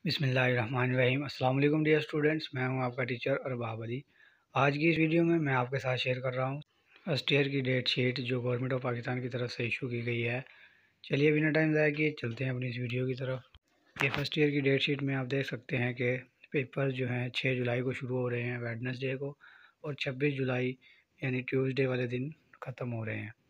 बिस्मिल्लाहिर्रहमानिर्रहीम। अस्सलाम वालेकुम डियर स्टूडेंट्स, मैं हूं आपका टीचर अरबाब अली। आज की इस वीडियो में मैं आपके साथ शेयर कर रहा हूं फर्स्ट ईयर की डेट शीट जो गवर्नमेंट ऑफ पाकिस्तान की तरफ से इशू की गई है। चलिए बिना टाइम ज़ाया किए चलते हैं अपनी इस वीडियो की तरफ। ये फर्स्ट ईयर की डेट शीट में आप देख सकते हैं कि पेपर जो हैं 6 जुलाई को शुरू हो रहे हैं वेडनेसडे को, और 26 जुलाई यानी ट्यूसडे वाले दिन ख़त्म हो रहे हैं।